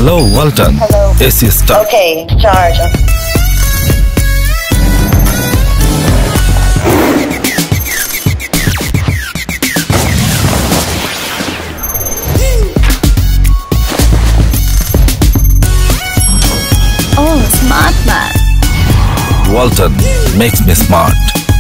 Hello, Walton. Hello. AC start. Okay, charge. Oh, smart man. Walton makes me smart.